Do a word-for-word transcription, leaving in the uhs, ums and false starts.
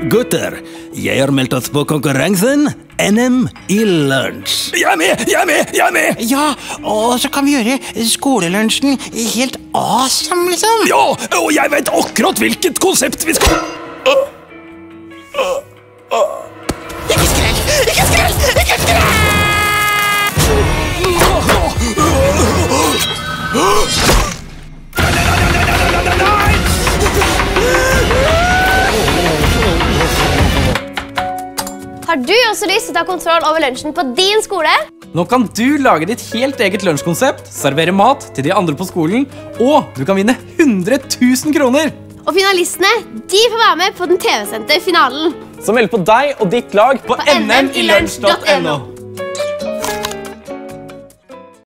Gutter, jeg har meldt oss på konkurransen N M i lunsj. Jeg er med, jeg er med, jeg er med! Ja, og så kan vi gjøre skolelunsjen helt awesome, liksom. Ja, og jeg vet akkurat hvilket konsept vi skal... Ikke skrell, ikke skrell, ikke skrell! Har du også lyst til å ta kontroll over lunsjen på din skole? Nå kan du lage ditt helt eget lunsjkonsept, servere mat til de andre på skolen, og du kan vinne hundre tusen kroner! Og finalistene, de får være med på den T V-sendte finalen. Så meld på deg og ditt lag på På n m i lunsj punktum n o.